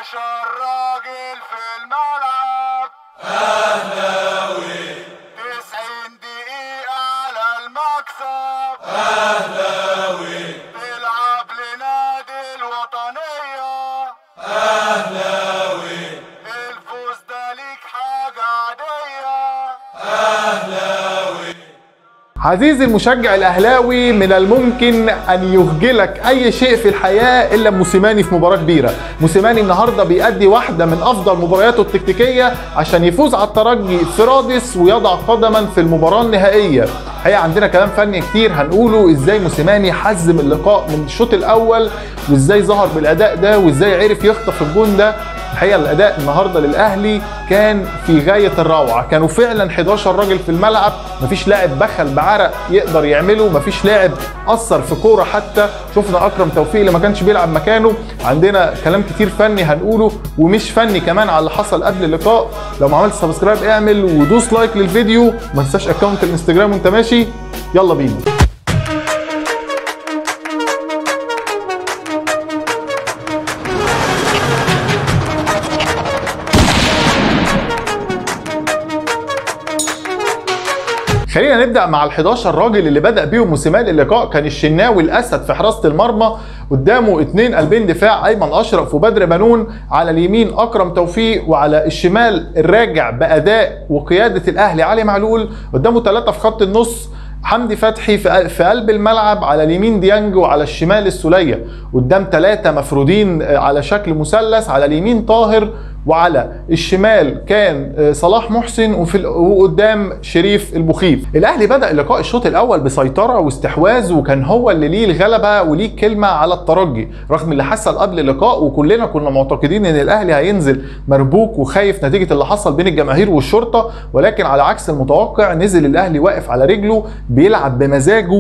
11 راجل في الملعب، أهلاوي 90 دقيقة على المكسب، أهلاوي تلعب لنادي الوطنية، أهلاوي الفوز ده ليك حاجة عادية. أهلاوي. عزيزي المشجع الاهلاوي، من الممكن ان يخجلك اي شيء في الحياه الا موسيماني في مباراه كبيره. موسيماني النهارده بيأدي واحده من افضل مبارياته التكتيكيه عشان يفوز على الترجي في رادس ويضع قدما في المباراه النهائيه. الحقيقه عندنا كلام فني كتير هنقوله، ازاي موسيماني حزم اللقاء من الشوط الاول وازاي ظهر بالاداء ده وازاي عرف يخطف الجون ده. الحقيقه الاداء النهارده للاهلي كان في غايه الروعه، كانوا فعلا 11 راجل في الملعب، مفيش لاعب بخل بعرق يقدر يعمله، مفيش لاعب اثر في كوره حتى. شفنا اكرم توفيق اللي ما كانش بيلعب مكانه. عندنا كلام كتير فني هنقوله ومش فني كمان على اللي حصل قبل اللقاء. لو ما عملتش سبسكرايب اعمل ودوس لايك للفيديو، ما تنساش اكونت الانستجرام وانت ماشي. يلا بينا. خلينا نبدأ مع ال11 راجل اللي بدأ بيهم موسيماني اللقاء. كان الشناوي الأسد في حراسة المرمى، قدامه 2 قلبين دفاع، أيمن أشرف وبدر بنون، على اليمين أكرم توفيق، وعلى الشمال الراجع بأداء وقيادة الأهلي علي معلول، قدامه 3 في خط النص، حمدي فتحي في قلب الملعب، على اليمين ديانج وعلى الشمال السولية، قدام 3 مفرودين على شكل مثلث، على اليمين طاهر وعلى الشمال كان صلاح محسن وقدام شريف المخيف. الاهلي بدا اللقاء الشوط الاول بسيطره واستحواذ، وكان هو اللي ليه الغلبه وليه كلمه على الترجي رغم اللي حصل قبل اللقاء. وكلنا كنا معتقدين ان الاهلي هينزل مربوك وخايف نتيجه اللي حصل بين الجماهير والشرطه، ولكن على عكس المتوقع نزل الاهلي واقف على رجله بيلعب بمزاجه.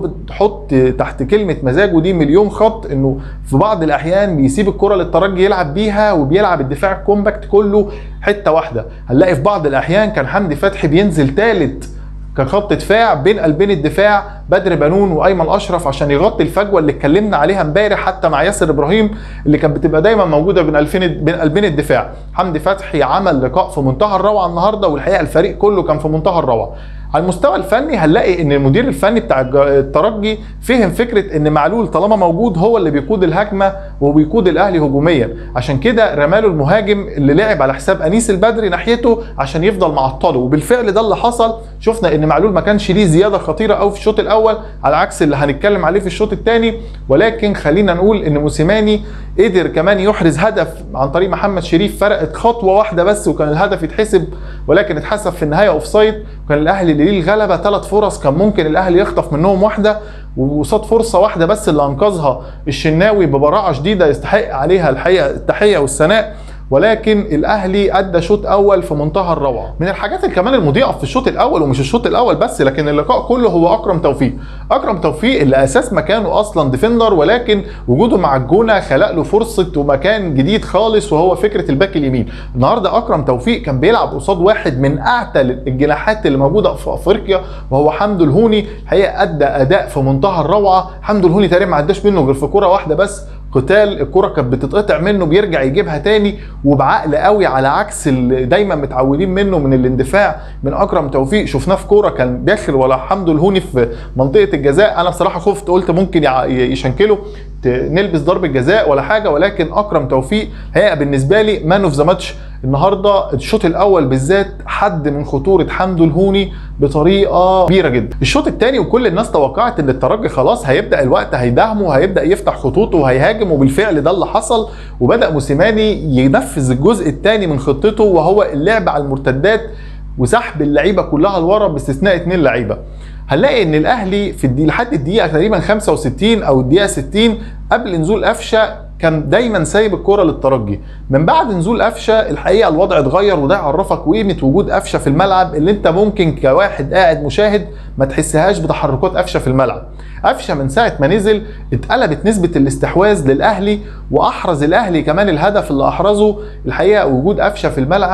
وحط تحت كلمه مزاجه دي مليون خط، انه في بعض الاحيان بيسيب الكره للترجي يلعب بيها وبيلعب الدفاع كومباكت كله حته واحده. هنلاقي في بعض الاحيان كان حمدي فتحي بينزل ثالث كخط دفاع بين قلبين الدفاع بدر بنون وايمن اشرف عشان يغطي الفجوه اللي اتكلمنا عليها امبارح حتى مع ياسر ابراهيم اللي كانت بتبقى دايما موجوده بين قلبين الدفاع. حمدي فتحي عمل لقاء في منتهى الروعه النهارده، والحقيقه الفريق كله كان في منتهى الروعه. على المستوى الفني هنلاقي ان المدير الفني بتاع الترجي فهم فكره ان معلول طالما موجود هو اللي بيقود الهجمه وبيقود الاهلي هجوميا، عشان كده رماله المهاجم اللي لعب على حساب انيس البدري ناحيته عشان يفضل معطله، وبالفعل ده اللي حصل. شفنا ان معلول ما كانش ليه زياده خطيره قوي في الشوط الاول على عكس اللي هنتكلم عليه في الشوط الثاني، ولكن خلينا نقول ان موسيماني قدر كمان يحرز هدف عن طريق محمد شريف، فرقت خطوه واحده بس وكان الهدف يتحسب، ولكن اتحسب في النهايه اوفسايد. وكان الاهلي اللي ليه الغلبه 3 فرص كان ممكن الاهلي يخطف منهم واحده، وقصاد فرصه واحده بس اللي انقذها الشناوي ببراعه شديده يستحق عليها الحقيقه التحيه والثناء. ولكن الاهلي ادى شوط اول في منتهى الروعه. من الحاجات كمان المضيئه في الشوط الاول، ومش الشوط الاول بس لكن اللقاء كله، هو اكرم توفيق. اكرم توفيق اللي اساس مكانه اصلا ديفندر، ولكن وجوده مع الجونه خلق له فرصه ومكان جديد خالص وهو فكره الباك اليمين. النهارده اكرم توفيق كان بيلعب قصاد واحد من اعتل الجناحات اللي موجوده في افريقيا وهو حمدو الهوني. الحقيقه ادى اداء في منتهى الروعه. حمدو الهوني تقريبا ما عداش منه غير في كوره واحده بس، قتال الكرة كانت بتتقطع منه بيرجع يجيبها تاني وبعقل قوي، على عكس اللي دايما متعودين منه من الاندفاع من اكرم توفيق. شفناه في كوره كان داخل ولا حمدو الهوني في منطقه الجزاء، انا بصراحه خفت قلت ممكن يشنكله نلبس ضربه جزاء ولا حاجه، ولكن اكرم توفيق هي بالنسبه لي مان اوف ذا ماتش النهارده. الشوط الاول بالذات حد من خطوره حمدو الهوني بطريقه كبيره جدا. الشوط الثاني وكل الناس توقعت ان الترجي خلاص هيبدا الوقت هيداهمه وهيبدا يفتح خطوطه وهيهاجم، وبالفعل ده اللي حصل. وبدا موسيماني ينفذ الجزء الثاني من خطته وهو اللعب على المرتدات وسحب اللعيبه كلها لورا باستثناء 2 لعيبه. هنلاقي ان الاهلي في لحد الدقيقه تقريبا 65 او الدقيقه 60 قبل نزول قفشه كان دايما سايب الكرة للترجي. من بعد نزول قفشه الحقيقه الوضع اتغير، وده يعرفك قيمه وجود قفشه في الملعب اللي انت ممكن كواحد قاعد مشاهد ما تحسهاش بتحركات قفشه في الملعب. قفشه من ساعه ما نزل اتقلبت نسبه الاستحواذ للاهلي، واحرز الاهلي كمان الهدف اللي احرزه. الحقيقه وجود قفشه في الملعب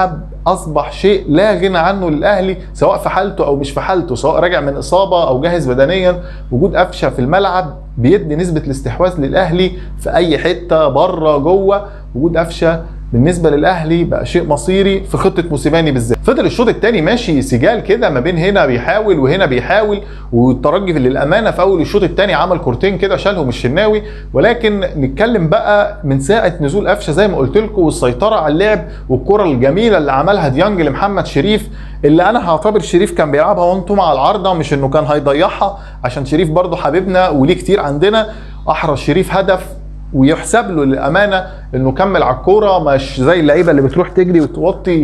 اصبح شيء لا غنى عنه للاهلي، سواء في حالته او مش في حالته، سواء راجع من اصابه او جاهز بدنيا. وجود قفشه في الملعب بيدي نسبه الاستحواذ للاهلي في اي حته، بره جوه. وجود قفشه بالنسبه للاهلي بقى شيء مصيري في خطه موسيماني بالذات. فضل الشوط الثاني ماشي سجال كده ما بين هنا بيحاول وهنا بيحاول، والترجي للامانه في اول الشوط الثاني عمل كورتين كده شالهم الشناوي. ولكن نتكلم بقى من ساعه نزول قفشه زي ما قلت لكم والسيطره على اللعب والكره الجميله اللي عملها ديانج لمحمد شريف، اللي انا هعتبر شريف كان بيلعبها وانتم مع العارضه، مش انه كان هيضيعها، عشان شريف برضه حبيبنا وليه كتير عندنا. احرز شريف هدف ويحسب له للامانه انه كمل على الكوره، مش زي اللعيبه اللي بتروح تجري وتوطي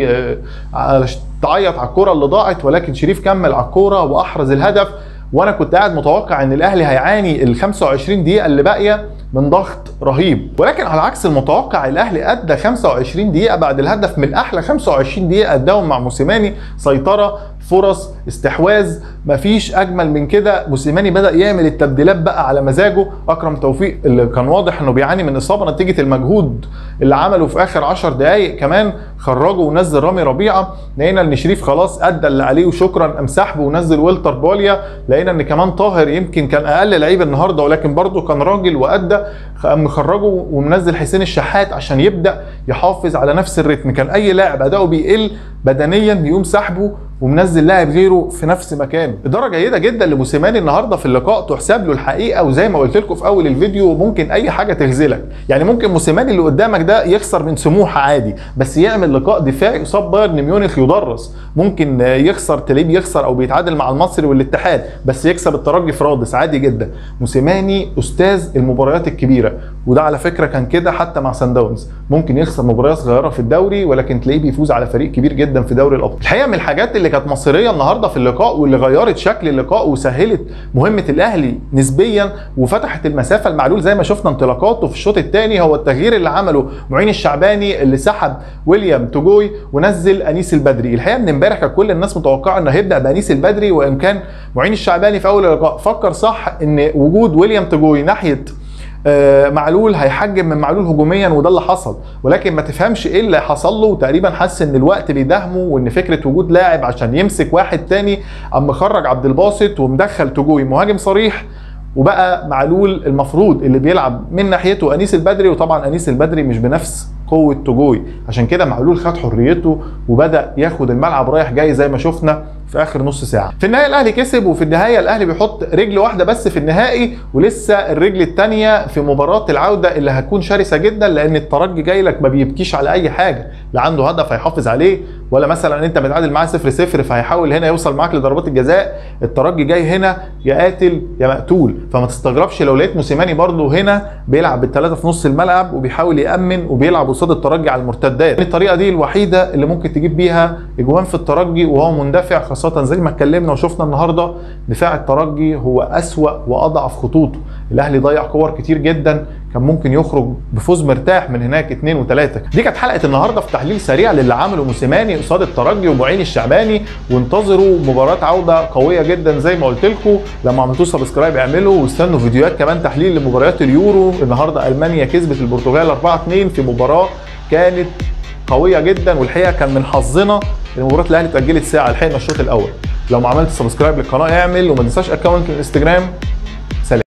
تعيط على الكوره اللي ضاعت، ولكن شريف كمل على الكوره واحرز الهدف. وانا كنت قاعد متوقع ان الاهلي هيعاني ال 25 دقيقه اللي باقيه من ضغط رهيب، ولكن على عكس المتوقع الاهلي ادى 25 دقيقه بعد الهدف من احلى 25 دقيقه اداهم مع موسيماني. سيطره، فرص، استحواذ، مفيش اجمل من كده. موسيماني بدا يعمل التبديلات بقى على مزاجه. اكرم توفيق اللي كان واضح انه بيعاني من اصابه نتيجه المجهود اللي عمله في اخر 10 دقائق كمان خرجه ونزل رامي ربيعه. لقينا ان شريف خلاص ادى اللي عليه وشكرا، قام سحبه ونزل ويلتر بوليا. لقينا ان كمان طاهر يمكن كان اقل لعيب النهارده ولكن برده كان راجل وادى، قام مخرجه ومنزل حسين الشحات عشان يبدا يحافظ على نفس الريتم. كان اي لاعب اداؤه بيقل بدنيا بيقوم سحبه ومنزل لاعب غيره في نفس مكانه. اداره جيده جدا لموسيماني النهارده في اللقاء تحسب له الحقيقه. وزي ما قلت لكم في اول الفيديو ممكن اي حاجه تغزلك، يعني ممكن موسيماني اللي قدامك ده يخسر من سموحه عادي بس يعمل لقاء دفاعي قصاد بايرن ميونخ يدرس. ممكن يخسر تلاقيه بيخسر او بيتعادل مع المصري والاتحاد بس يكسب الترجي في رادس عادي جدا. موسيماني استاذ المباريات الكبيره، وده على فكره كان كده حتى مع سان داونز. ممكن يخسر مباريات صغيره في الدوري ولكن تلاقيه بيفوز على فريق كبير جدا في دوري الابطال. الحقيقه من الحاجات اللي كانت مصيريه النهارده في اللقاء واللي غيرت شكل اللقاء وسهلت مهمه الاهلي نسبيا وفتحت المسافه لمعلول زي ما شفنا انطلاقاته في الشوط الثاني، هو التغيير اللي عمله معين الشعباني اللي سحب ويليام توجوي ونزل انيس البدري. الحقيقه من امبارح كانت كل الناس متوقعه انه هيبدا بانيس البدري، وان كان معين الشعباني في اول اللقاء فكر صح ان وجود ويليام توجوي ناحيه معلول هيحجم من معلول هجوميا وده اللي حصل. ولكن ما تفهمش ايه اللي حصل له، تقريبا حس ان الوقت بيداهمه وان فكره وجود لاعب عشان يمسك واحد تاني، قام مخرج عبد الباسط ومدخل توجوي مهاجم صريح، وبقى معلول المفروض اللي بيلعب من ناحيته انيس البدري. وطبعا انيس البدري مش بنفس قوه توجوي، عشان كده معلول خد حريته وبدا ياخد الملعب رايح جاي زي ما شفنا في اخر نص ساعه. في النهايه الاهلي كسب، وفي النهايه الاهلي بيحط رجل واحده بس في النهائي، ولسه الرجل الثانيه في مباراه العوده اللي هتكون شرسه جدا، لان الترجي جاي لك ما بيبكيش على اي حاجه، لا عنده هدف هيحافظ عليه ولا مثلا انت متعادل معاه 0-0 فهيحاول هنا يوصل معاك لضربات الجزاء. الترجي جاي هنا يا قاتل يا مقتول، فما تستغربش لو لقيت موسيماني برده هنا بيلعب بالثلاثه في نص الملعب وبيحاول يامن وبيلعب قصاد الترجي على المرتدات. الطريقه دي الوحيده اللي ممكن تجيب بيها اجوان في الترجي وهو مندفع، خاصه زي ما اتكلمنا وشفنا النهارده دفاع الترجي هو اسوأ واضعف خطوطه. الاهلي ضيع كور كتير جدا كان ممكن يخرج بفوز مرتاح من هناك 2 و3. دي كانت حلقه النهارده في تحليل سريع للي عمله موسيماني قصاد الترجي ومعين الشعباني، وانتظروا مباراه عوده قويه جدا زي ما قلت لكم. لما عملتوا سبسكرايب اعملوا، واستنوا فيديوهات كمان تحليل لمباريات اليورو. النهارده المانيا كسبت البرتغال 4-2 في مباراه كانت قويه جدا، والحقيقه كان من حظنا ان مباراه الاهلي اتاجلت ساعه، لحقنا الشوط الاول. لو ما عملتش سبسكرايب للقناه اعمل، وما تنساش اكونت الانستجرام